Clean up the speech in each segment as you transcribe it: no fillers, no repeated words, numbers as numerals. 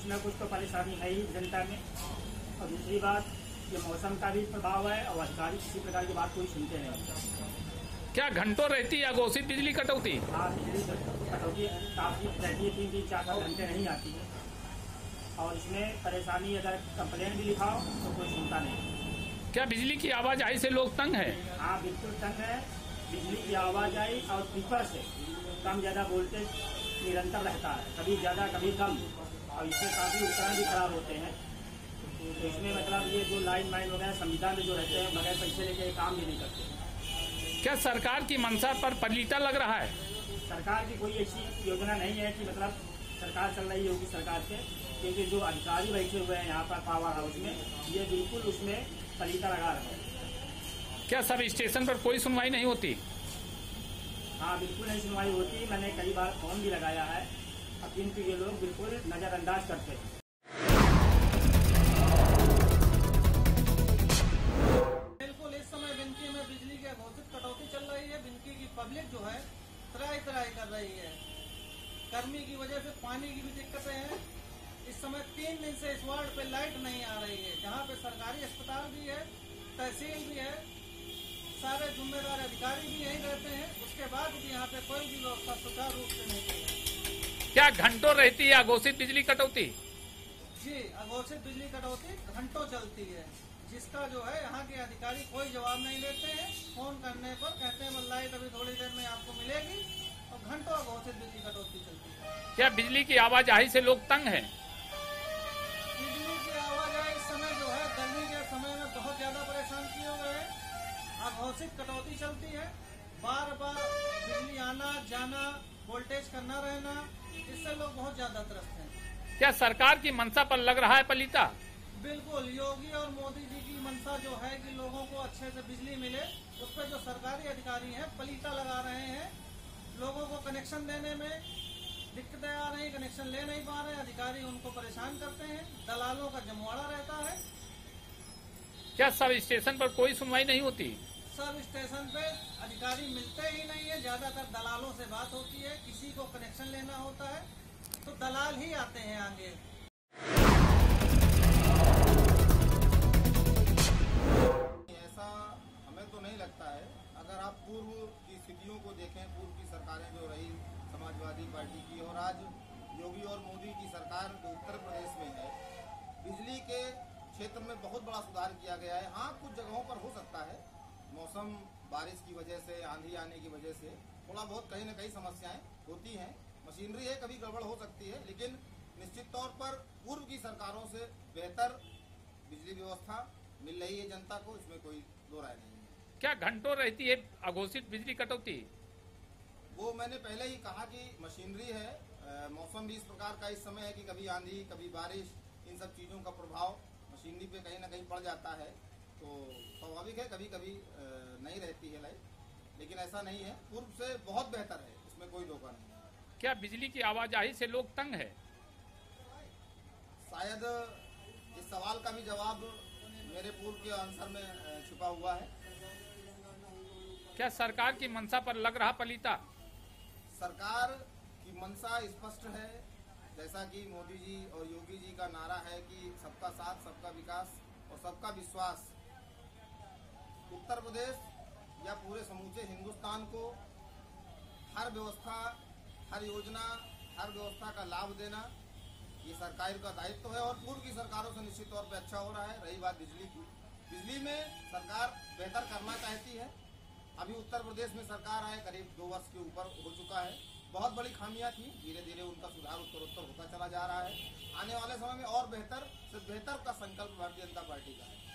कुछ न कुछ तो परेशानी है ही जनता में। और दूसरी बात, ये मौसम का भी प्रभाव है और अधिकारी किसी प्रकार की बात कोई सुनते नहीं। क्या घंटों रहती है अघोषित बिजली कटौती? हाँ, बिजली कटौती काफ़ी रहती है, 3-3, 4-4 घंटे नहीं आती है। और इसमें परेशानी, अगर कंप्लेन भी लिखाओ तो कोई सुनता नहीं। क्या बिजली की आवाजाही से लोग तंग हैं? हाँ, बिल्कुल तंग है। बिजली की आवाजाही और स्पीकर से कम ज़्यादा वोल्टेज निरंतर रहता है, कभी ज़्यादा कभी कम, और इससे काफ़ी उपकरण भी खराब होते हैं। तो इसमें मतलब ये जो लाइन वगैरह संविदा में जो रहते हैं, बगैर पैसे लेके काम भी नहीं करते। क्या सरकार की मंशा पर पलीता लग रहा है? सरकार की कोई ऐसी योजना नहीं है कि मतलब सरकार चल रही होगी सरकार से, क्योंकि जो अधिकारी बैठे हुए हैं यहाँ पर पावर हाउस में, ये बिल्कुल उसमें पलीता लगा रहे हैं। क्या सब स्टेशन पर कोई सुनवाई नहीं होती? हाँ, बिल्कुल नहीं सुनवाई होती। मैंने कई बार फोन भी लगाया है, अब किंतु ये लोग बिल्कुल नज़रअंदाज करते हैं। बिल्कुल इस समय बिनकी में बिजली की अघोषित कटौती चल रही है। बिनकी की पब्लिक जो है त्राही कर रही है। गर्मी की वजह से पानी की भी दिक्कतें हैं। इस समय 3 दिन से इस वार्ड पे लाइट नहीं आ रही है, जहाँ पे सरकारी अस्पताल भी है, तहसील भी है, सारे जिम्मेदार अधिकारी भी यहीं रहते हैं, उसके बाद भी यहाँ पे कोई भी व्यवस्था सुचारू रूप से नहीं है। क्या घंटों रहती है अघोषित बिजली कटौती? जी, अघोषित बिजली कटौती घंटों चलती है, जिसका जो है यहाँ के अधिकारी कोई जवाब नहीं देते हैं। फोन करने पर कहते हैं लाइट अभी थोड़ी देर में आपको मिलेगी, और घंटों अघोषित बिजली कटौती चलती है। क्या बिजली की आवाजाही से लोग तंग हैं? बिजली की आवाजाही इस समय जो है गर्मी के समय में बहुत ज्यादा परेशान किए हुए हैं। अघोषित कटौती चलती है, बार बार बिजली आना जाना, वोल्टेज का न रहना, इससे लोग बहुत ज्यादा त्रस्त हैं। क्या सरकार की मंशा पर लग रहा है पलीता? बिल्कुल, योगी और मोदी जी की मंशा जो है कि लोगों को अच्छे से बिजली मिले, उस पर जो सरकारी अधिकारी हैं पलीता लगा रहे हैं। लोगों को कनेक्शन देने में दिक्कतें आ रही, कनेक्शन ले नहीं पा रहे, अधिकारी उनको परेशान करते हैं, दलालों का जमवाड़ा रहता है। क्या सब स्टेशन पर कोई सुनवाई नहीं होती? सब स्टेशन पे अधिकारी मिलते ही नहीं है, ज्यादातर दलालों से बात होती है। किसी को कनेक्शन लेना होता है तो दलाल ही आते हैं आगे। ऐसा हमें तो नहीं लगता है। अगर आप पूर्व की स्थितियों को देखें, पूर्व की सरकारें जो रही समाजवादी पार्टी की, और आज योगी और मोदी की सरकार जो उत्तर प्रदेश में है, बिजली के क्षेत्र में बहुत बड़ा सुधार किया गया है। हाँ, कुछ जगहों पर हो सकता है मौसम, बारिश की वजह से, आंधी आने की वजह से थोड़ा बहुत कहीं न कहीं समस्याएं होती हैं। मशीनरी है, कभी गड़बड़ हो सकती है, लेकिन निश्चित तौर पर पूर्व की सरकारों से बेहतर बिजली व्यवस्था मिल रही है जनता को, इसमें कोई दो राय नहीं है। क्या घंटों रहती है अघोषित बिजली कटौती? वो मैंने पहले ही कहा कि मशीनरी है, मौसम भी इस प्रकार का इस समय है कि कभी आंधी कभी बारिश, इन सब चीज़ों का प्रभाव मशीनरी पे कहीं ना कहीं पड़ जाता है। तो स्वाभाविक है कभी कभी नहीं रहती है लाइट, लेकिन ऐसा नहीं है, पूर्व से बहुत बेहतर है, इसमें कोई धोखा नहीं है। क्या बिजली की आवाजाही से लोग तंग है? शायद इस सवाल का भी जवाब मेरे पूर्व के आंसर में छुपा हुआ है। क्या सरकार की मंशा पर लग रहा पलीता? सरकार की मंशा स्पष्ट है, जैसा कि मोदी जी और योगी जी का नारा है कि सबका साथ, सबका विकास और सबका विश्वास। उत्तर प्रदेश या पूरे समूचे हिंदुस्तान को हर व्यवस्था, हर योजना, हर व्यवस्था का लाभ देना ये सरकार का दायित्व है, और पूर्व की सरकारों से निश्चित तौर पे अच्छा हो रहा है। रही बात बिजली की, बिजली में सरकार बेहतर करना चाहती है। अभी उत्तर प्रदेश में सरकार आए करीब 2 वर्ष के ऊपर हो चुका है। बहुत बड़ी खामियां थी, धीरे धीरे उनका सुधार उत्तरोत्तर होता चला जा रहा है। आने वाले समय में और बेहतर से बेहतर का संकल्प भारतीय जनता पार्टी का है।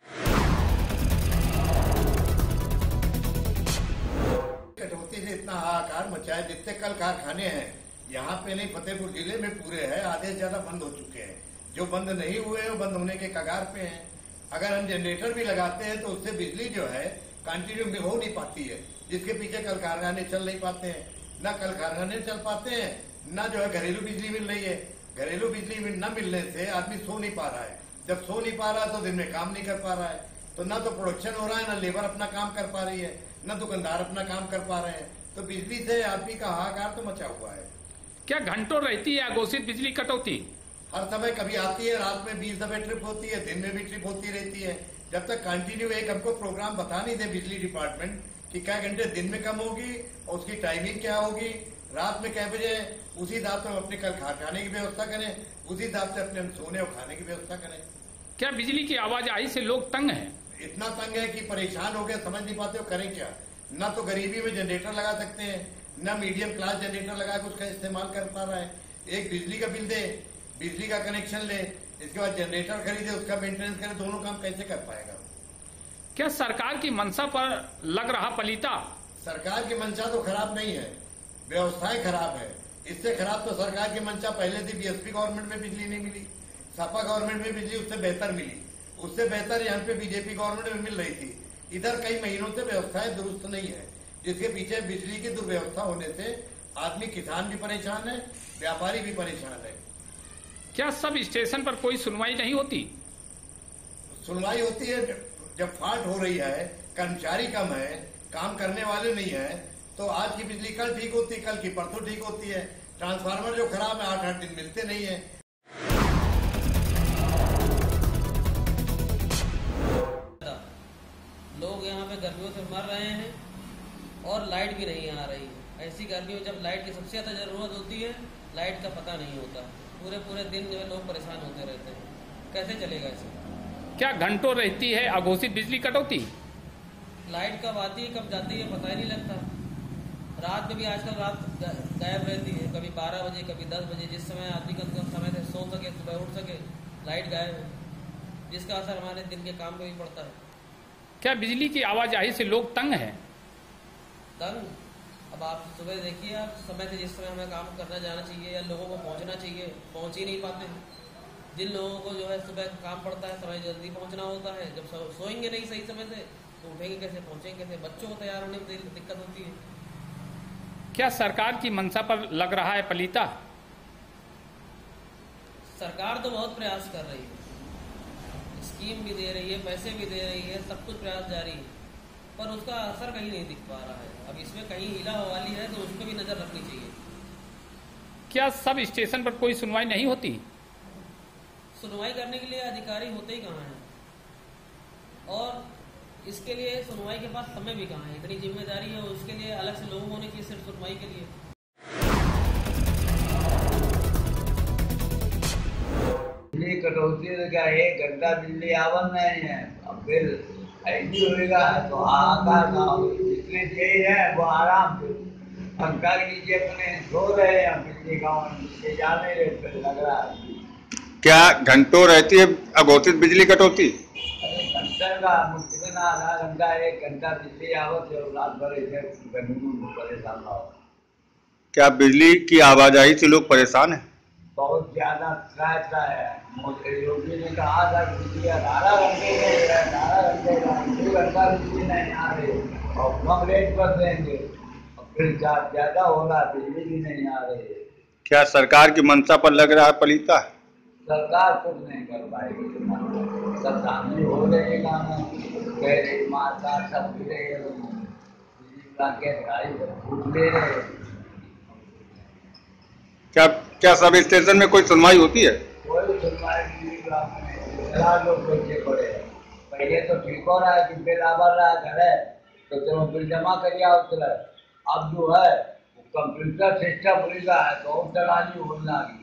कटौती से इतना हाहाकार मचा है, जितने कल कारखाने हैं यहाँ पे नहीं, फतेहपुर जिले में पूरे हैं, आधे से ज्यादा बंद हो चुके हैं। जो बंद नहीं हुए हैं वो बंद होने के कगार पे हैं। अगर हम जनरेटर भी लगाते हैं तो उससे बिजली जो है कंटिन्यू में हो नहीं पाती है, जिसके पीछे कल कारखाने चल नहीं पाते हैं। न कल कारखाने चल पाते हैं, न जो है घरेलू बिजली मिल रही है। घरेलू बिजली न मिलने से आदमी सो नहीं पा रहा है। जब सो नहीं पा रहा तो दिन में काम नहीं कर पा रहा है, तो न तो प्रोडक्शन हो रहा है, न लेबर अपना काम कर पा रही है, न दुकानदार अपना काम कर पा रहे हैं। तो बिजली से आदमी का हाहाकार तो मचा हुआ है। क्या घंटों रहती है अघोषित बिजली कटौती? हर समय कभी आती है, रात में 20 दफे ट्रिप होती है, दिन में भी ट्रिप होती रहती है। जब तक कंटिन्यू एक हमको प्रोग्राम बता नहीं दे बिजली डिपार्टमेंट कि क्या घंटे दिन में कम होगी और उसकी टाइमिंग क्या होगी, रात में क्या बजे, उसी हिसाब से हम अपने कल खाने की व्यवस्था करें, उसी हिसाब से अपने सोने और खाने की व्यवस्था करें। क्या बिजली की आवाजाही से लोग तंग हैं? इतना तंग है कि परेशान हो गए, समझ नहीं पाते वो करें क्या। न तो गरीबी में जनरेटर लगा सकते हैं, न मीडियम क्लास जनरेटर लगा के उसका इस्तेमाल कर पा रहा है। एक बिजली का बिल दे, बिजली का कनेक्शन ले, इसके बाद जनरेटर खरीदे, उसका मेंटेनेंस करे, दोनों काम कैसे कर पाएगा। क्या सरकार की मंशा पर लग रहा पलीता? सरकार की मंशा तो खराब नहीं है, व्यवस्थाएं खराब है। इससे खराब तो सरकार की मंशा पहले थी, बीएसपी गवर्नमेंट में बिजली नहीं मिली, सपा गवर्नमेंट में बिजली उससे बेहतर मिली, उससे बेहतर यहाँ पे बीजेपी गवर्नमेंट में मिल रही थी। इधर कई महीनों से व्यवस्थाएं दुरुस्त नहीं है, जिसके पीछे बिजली की दुर्व्यवस्था होने से आदमी, किसान भी परेशान है, व्यापारी भी परेशान है। क्या सब स्टेशन पर कोई सुनवाई नहीं होती? सुनवाई होती है जब फॉल्ट हो रही है, कर्मचारी कम है, काम करने वाले नहीं है, तो आज की बिजली कल ठीक होती है, कल की परसों ठीक होती है। ट्रांसफार्मर जो खराब है 8-8 दिन मिलते नहीं है। लोग यहाँ पे गर्मियों से मर रहे हैं और लाइट भी नहीं आ रही है। ऐसी गर्मियों में जब लाइट की सबसे ज़्यादा ज़रूरत होती है, लाइट का पता नहीं होता, पूरे दिन जो है लोग परेशान होते रहते हैं। कैसे चलेगा इसे? क्या घंटों रहती है अघोषित बिजली कटौती? लाइट कब आती है कब जाती है पता ही नहीं लगता। रात में भी आजकल रात गायब रहती है, कभी 12 बजे कभी 10 बजे, जिस समय आदमी का समय से सो सके, सुबह उठ सके, लाइट गायब है, जिसका असर हमारे दिन के काम पे भी पड़ता है। क्या बिजली की आवाजाही से लोग तंग हैं? तंग? अब आप सुबह देखिए, आप समय से जिस समय हमें काम करना जाना चाहिए या लोगों को पहुंचना चाहिए, पहुंच ही नहीं पाते। जिन लोगों को जो है सुबह काम पड़ता है, समय जल्दी पहुंचना होता है, जब सोएंगे नहीं सही समय से तो उठेंगे कैसे, पहुंचेंगे कैसे? बच्चों को तैयार होने में दिक्कत होती है। क्या सरकार की मंशा पर लग रहा है पलीता? सरकार तो बहुत प्रयास कर रही है, स्कीम भी दे रही है, पैसे भी दे रही है, सब कुछ प्रयास जारी है, पर उसका असर कहीं नहीं दिख पा रहा है। अब इसमें कहीं हीला हवाली है तो उस पर भी नजर रखनी चाहिए। क्या सब स्टेशन पर कोई सुनवाई नहीं होती? सुनवाई करने के लिए अधिकारी होते ही कहाँ हैं, और इसके लिए सुनवाई के पास समय भी कहाँ है। इतनी जिम्मेदारी है, उसके लिए अलग से लोग होने चाहिए सिर्फ सुनवाई के लिए। बिजली कटौती तो क्या 1 घंटा बिजली आवन नहीं है, अब फिर ऐसी होगा तो हाहाकार ना हो। जितने तेज है वो आराम से पंखा के नीचे अपने सो रहे हैं, बिजली का नीचे जा नहीं रहे, फिर लग रहा है। क्या घंटों रहती है अघोषित बिजली कटौती? अरे घंटा का मुश्किल आधा घंटा 1 घंटा बिजली आवत है, रात भर ऐसे गर्मी में परेशान ना हो। क्या बिजली की आवाजाही से लोग परेशान हैं? बहुत ज्यादा त्राय है। योगी ने कहा था बिजली 18 घंटे में 18 घंटे का 2 घंटा बिजली नहीं आ रही और कम रेट पर देंगे, और फिर ज्यादा हो रहा, बिजली भी नहीं आ रही है। क्या सरकार की मंशा पर लग रहा है पलीता? सरकार कुछ नहीं कर पाएगी, सब सामने हो रहे काम कह रही, मारकाट सब गिरे, बिजली का फूट ले रहे। क्या सब स्टेशन में कोई सुनवाई होती है? कोई सुनवाई नहीं, लोग बच्चे पड़े हैं। पहले तो ठीक हो रहा है कि बिल आ रहा है घर है तो चलो बिल जमा करिए आओ चला। अब जो है कंप्यूटर सिस्टम खुल रहा है तो चलानी होना लगी।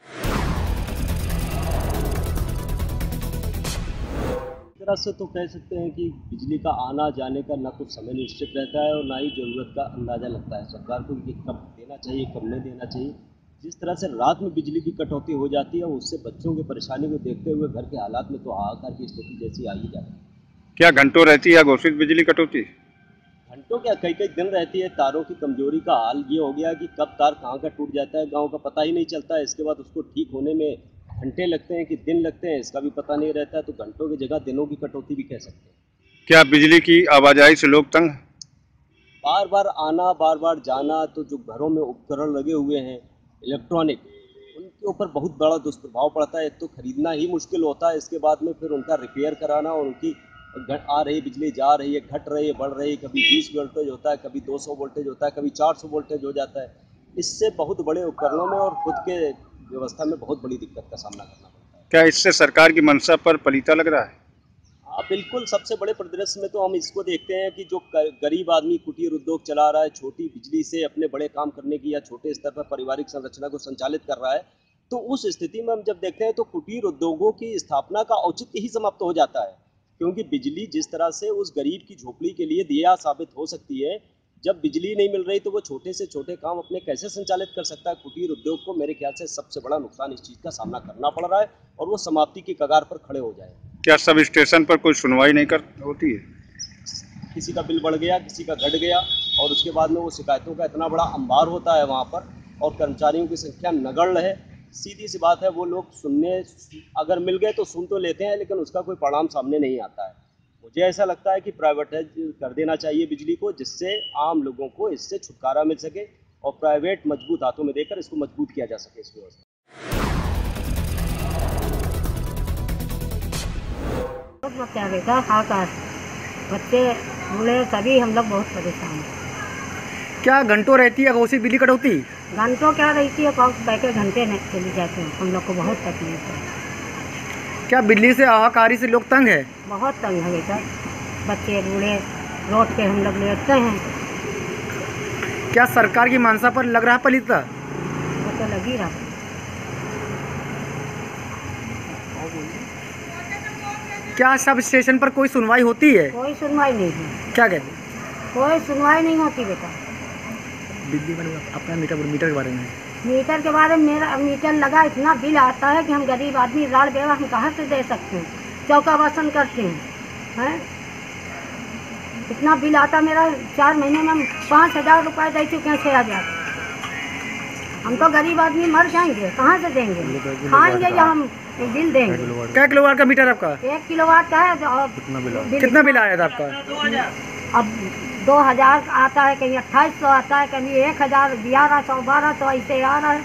तरह से तो कह सकते हैं कि बिजली का आना जाने का ना कुछ समय निश्चित रहता है और ना ही ज़रूरत का अंदाज़ा लगता है। सरकार को ये कब देना चाहिए कब नहीं देना चाहिए। जिस तरह से रात में बिजली की कटौती हो जाती है उससे बच्चों की परेशानी को देखते हुए घर के हालात में तो हाहाकार की स्थिति जैसी आ ही जाती है। क्या घंटों रहती है अघोषित बिजली कटौती? घंटों क्या कई कई दिन रहती है। तारों की कमजोरी का हाल ये हो गया कि कब तार कहाँ का टूट जाता है गाँव का पता ही नहीं चलता है। इसके बाद उसको ठीक होने में घंटे लगते हैं कि दिन लगते हैं इसका भी पता नहीं रहता है, तो घंटों की जगह दिनों की कटौती भी कह सकते हैं। क्या बिजली की आवाजाही से लोग तंग? बार बार आना बार बार जाना, तो जो घरों में उपकरण लगे हुए हैं इलेक्ट्रॉनिक, उनके ऊपर बहुत बड़ा दुष्प्रभाव पड़ता है। एक तो खरीदना ही मुश्किल होता है, इसके बाद में फिर उनका रिपेयर कराना और उनकी आ रही बिजली जा रही है, घट रही है, बढ़ रही है, कभी 20 वोल्टेज होता है, कभी 200 वोल्टेज होता है, कभी 400 वोल्टेज हो जाता है। इससे बहुत बड़े उपकरणों में और खुद के व्यवस्था में बहुत बड़ी दिक्कत का सामना करना पड़ता है। क्या इससे सरकार की मंशा पर पलीता लग रहा है? हाँ बिल्कुल, सबसे बड़े परिदृश्य में तो हम इसको देखते हैं कि जो गरीब आदमी कुटीर उद्योग चला रहा है, छोटी बिजली से अपने बड़े काम करने की या छोटे स्तर पर पारिवारिक संरचना को संचालित कर रहा है, तो उस स्थिति में हम जब देखते हैं तो कुटीर उद्योगों की स्थापना का औचित्य ही समाप्त हो जाता है, क्योंकि बिजली जिस तरह से उस गरीब की झोपड़ी के लिए दिया साबित हो सकती है, जब बिजली नहीं मिल रही तो वो छोटे से छोटे काम अपने कैसे संचालित कर सकता है। कुटीर उद्योग को मेरे ख्याल से सबसे बड़ा नुकसान इस चीज़ का सामना करना पड़ रहा है और वो समाप्ति की कगार पर खड़े हो जाए। क्या सब स्टेशन पर कोई सुनवाई नहीं होती है? किसी का बिल बढ़ गया, किसी का घट गया और उसके बाद में वो शिकायतों का इतना बड़ा अंबार होता है वहाँ पर और कर्मचारियों की संख्या नगण्य है। सीधी सी बात है, वो लोग सुनने अगर मिल गए तो सुन तो लेते हैं, लेकिन उसका कोई परिणाम सामने नहीं आता है। मुझे ऐसा लगता है कि प्राइवेटाइज कर देना चाहिए बिजली को, जिससे आम लोगों को इससे छुटकारा मिल सके और प्राइवेट मजबूत हाथों में देकर इसको मजबूत किया जा सके इस व्यवस्था। क्या बेटा हाकार बच्चे बूढ़े सभी हम लोग बहुत परेशान हैं। क्या घंटों रहती है अघोषित बिजली कटौती? घंटों क्या रहती है, बैठे घंटे में चली जाते हैं, हम लोग को बहुत तकलीफ है। क्या बिजली से हाहाकारी से लोग तंग है? बहुत तंग है बेटा, बच्चे बूढ़े रोड पे हम लोग लेटते हैं। क्या सरकार की मंशा पर लग रहा है पलीता? वो तो लग ही रहा है। क्या सब स्टेशन पर कोई सुनवाई होती है? कोई सुनवाई नहीं है। क्या कहते? कोई सुनवाई नहीं होती बेटा। बिजली का अपना मीटर के बारे में? मीटर के बारे में मेरा मीटर लगा, इतना बिल आता है कि हम गरीब आदमी राड़ बेवा हम कहाँ से दे सकते हैं, चौका बासन करते हैं। इतना बिल आता मेरा, 4 महीने में हम 5,000 रुपये दे चुके हैं, 6,000। हम तो गरीब आदमी मर जाएंगे, कहाँ से देंगे, खाएंगे या हम बिल देंगे। क्या किलोवाट का मीटर आपका? 1 किलोवाट का है। और कितना बिल आया था आपका? अब 2,000 आता है, कहीं 2800 आता है, कहीं 1,000, 1100, 1200 ऐसे आ रहा है।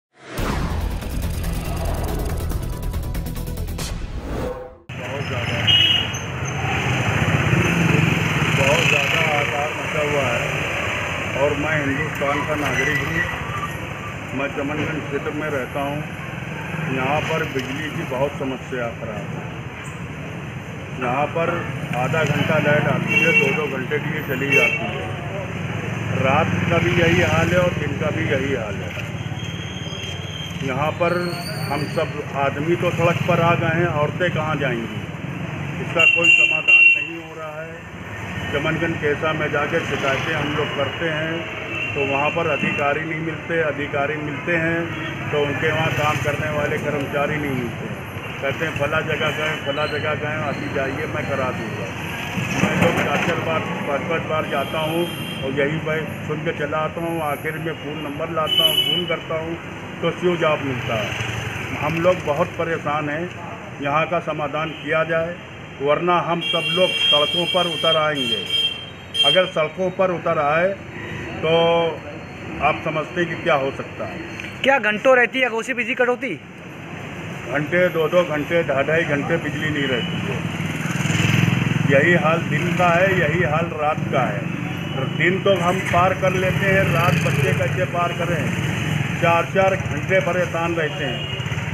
बहुत ज़्यादा आकार मचा हुआ है और मैं हिंदुस्तान का नागरिक हूँ। मैं चमनगंज क्षेत्र में रहता हूँ। यहाँ पर बिजली की बहुत समस्या खराब है। यहाँ पर आधा घंटा लाइट आती है, 2-2 घंटे के लिए चली जाती है। रात का भी यही हाल है और दिन का भी यही हाल है। यहाँ पर हम सब आदमी तो सड़क पर आ गए हैं, औरतें कहाँ जाएंगी? इसका कोई समाधान नहीं हो रहा है। चमनगंज केसा में जाकर शिकायतें हम लोग करते हैं तो वहाँ पर अधिकारी नहीं मिलते, अधिकारी मिलते हैं तो उनके वहाँ काम करने वाले कर्मचारी नहीं मिलते। कहते हैं फला जगह गए, अभी जाइए मैं करा दूँगा। मैं लोग 4-4 बार 5-5 बार जाता हूँ और यही मैं सुन के चला आता हूँ। आखिर में फ़ोन नंबर लाता हूँ, फ़ोन करता हूँ तो स्विच ऑफ मिलता है। हम लोग बहुत परेशान हैं, यहाँ का समाधान किया जाए, वरना हम सब लोग सड़कों पर उतर आएंगे। अगर सड़कों पर उतर आए तो आप समझते कि क्या हो सकता है। क्या घंटों रहती है अघोषित बिजली कटौती? घंटे 2-2 घंटे 2.5 घंटे बिजली नहीं रहती है। यही हाल दिन का है, यही हाल रात का है। दिन तो हम पार कर लेते हैं, रात बच्चे कैसे पार करें? 4-4 घंटे परेशान रहते हैं।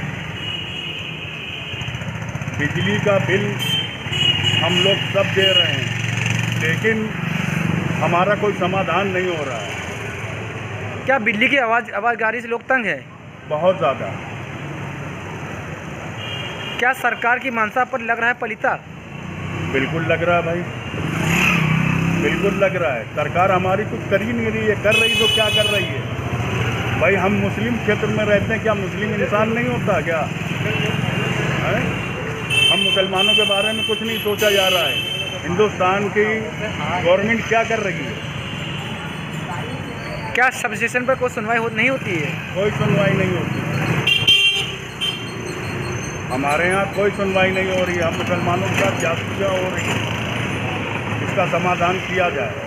बिजली का बिल हम लोग सब दे रहे हैं, लेकिन हमारा कोई समाधान नहीं हो रहा है। क्या बिजली की आवाज़गारी से लोग तंग है? बहुत ज़्यादा। क्या सरकार की मंशा पर लग रहा है पलीता? बिल्कुल लग रहा है भाई, बिल्कुल लग रहा है। सरकार हमारी कुछ कर ही नहीं रही है, कर रही तो क्या कर रही है भाई? हम मुस्लिम क्षेत्र में रहते हैं, क्या मुस्लिम इंसान नहीं होता क्या है? हम मुसलमानों के बारे में कुछ नहीं सोचा जा रहा है। हिंदुस्तान की गवर्नमेंट क्या कर रही है? क्या सब स्टेशन पर कोई सुनवाई नहीं होती है? कोई सुनवाई नहीं होती। हमारे यहाँ कोई सुनवाई नहीं हो रही है। हम मुसलमानों के साथ जासूसियाँ हो रही है, इसका समाधान किया जाए।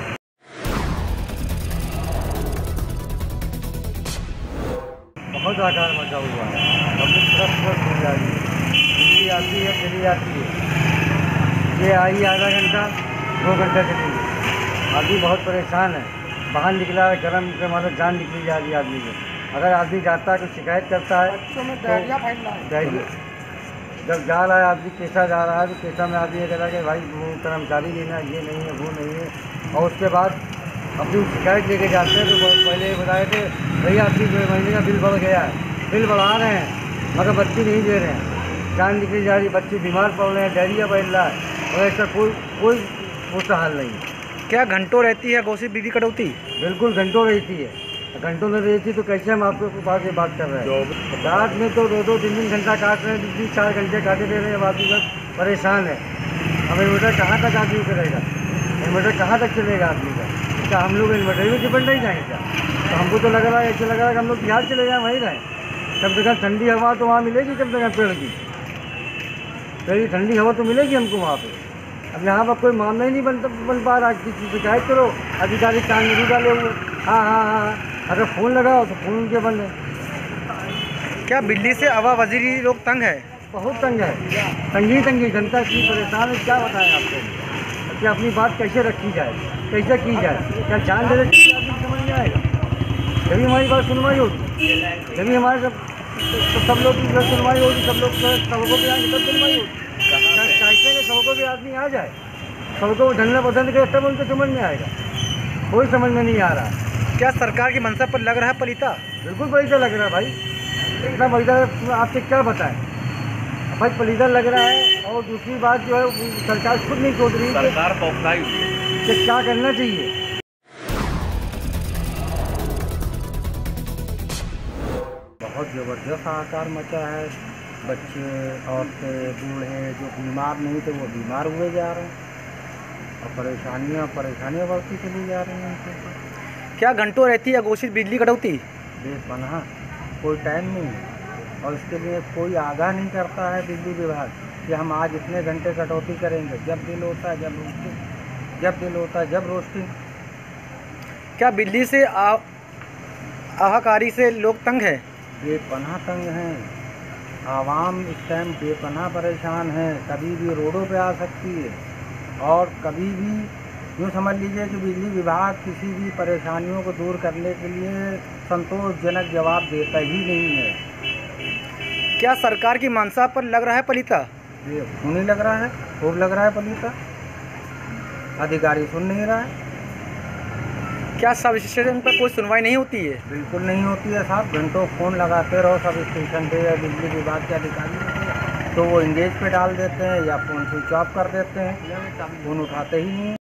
बहुत आकार मचा हुआ है, पब्लिक तरफ हो जा रही है। बिजली आती है चली जाती है, ये आई आधा घंटा 2 घंटा चली गई। आदमी बहुत परेशान है, बाहर निकला है गरम के मतलब जान निकली जा रही है आदमी को। अगर आदमी जाता है तो शिकायत करता है डायरिया जब जा रहा है आदमी कैसा जा रहा है तो कैसा में आदमी ये कह रहा है कि भाई वो कर्मचारी लेना ये नहीं है वो नहीं है। और उसके बाद अपनी शिकायत लेके जाते हैं तो पहले ये बताए थे भैया आपकी महीने का बिल बढ़ गया है, बिल बढ़ा रहे हैं मगर बच्ची नहीं दे रहे हैं, जान निकली जा रही, बच्चे बीमार पड़ रहे हैं, डायरिया फैल रहा है और ऐसा कोई उसका हाल नहीं है। क्या घंटों रहती है घोषित बिजली कटौती? बिल्कुल घंटों रहती है, घंटों में रहती तो कैसे हम आपके पास ये बात कर रहे हैं। रात में तो 2-2 3-3 घंटा काट रहे हैं, बिजली 4 घंटे काटे दे रहे हैं, आदमी बस परेशान है। अब इन्वर्टर कहाँ तक आदमी करेगा, इन्वर्टर कहाँ तक चलेगा आदमी का? क्या हम लोग इन्वर्टर में डिपेंड नहीं जाएंगे क्या? तो हमको तो लग रहा है ऐसे लग रहा है कि हम लोग बिहार चले जाएँ, वहीं रहें। कम से कम ठंडी हवा तो वहाँ मिलेगी, कम से कम पेड़ की ठंडी हवा तो मिलेगी हमको वहाँ पर। अब यहाँ पर कोई मामला ही नहीं बन पा रहा, किसी शिकायत करो अधिकारी कान नहीं डाले हुए। हाँ, अगर फ़ोन लगाओ तो फ़ोन उनके बंद है। क्या बिजली से आवा वजीरी लोग तंग है? बहुत तंग है, तंगी जनता की परेशान है। क्या बताएं आपको कि अपनी बात कैसे रखी जाए, कैसे की जाए? क्या जान दे रहे समझ में आएगा? जब हमारी बात सुनवाई होगी, जब हमारे सब लोग की सुनवाई होगी, सब लोग सबको भी आएंगे तब सुनवाई होगी। चाहते हैं सबको भी आदमी आ जाए, सबको ढलना पसंद करे तब उनको समझ में आएगा, कोई समझ में नहीं आ रहा। क्या सरकार की मंशा पर लग रहा है पलीता? बिल्कुल पलीता लग रहा है भाई, इतना पलीता आपसे क्या बताएं भाई, पलीता लग रहा है। और दूसरी बात जो है सरकार खुद नहीं सोच रही सरकार कि क्या करना चाहिए। बहुत ज़बरदस्त हाहाकार मचा है, बच्चे औरतें बूढ़े जो बीमार नहीं थे वो बीमार हुए जा रहे हैं और परेशानियाँ बढ़ती चली जा रही हैं उनके ऊपर। क्या घंटों रहती है घोषित बिजली कटौती? बेपनाह कोई टाइम नहीं है और इसके लिए कोई आगाह नहीं करता है बिजली विभाग कि हम आज इतने घंटे कटौती करेंगे। जब दिल होता है जब रोस्टिंग, जब दिल होता है जब रोस्टिंग। क्या बिजली से आहाकारी से लोग तंग है? बेपनाह तंग हैं, आवाम इस टाइम बेपनाह परेशान है। कभी भी रोडों पे आ सकती है और कभी भी यूँ समझ लीजिए कि बिजली विभाग किसी भी परेशानियों को दूर करने के लिए संतोषजनक जवाब देता ही नहीं है। क्या सरकार की मंशा पर लग रहा है पलीता? ये क्यों नहीं लग रहा है, खूब लग रहा है पलीता, अधिकारी सुन नहीं रहा है। क्या सब स्टेशन पर कोई सुनवाई नहीं होती है? बिल्कुल नहीं होती है साहब, घंटों फ़ोन लगाते रहो सब स्टेशन पे या बिजली विभाग के अधिकारी तो वो इंगेज पे डाल देते हैं या फ़ोन स्विच ऑफ कर देते हैं, फ़ोन उठाते ही नहीं।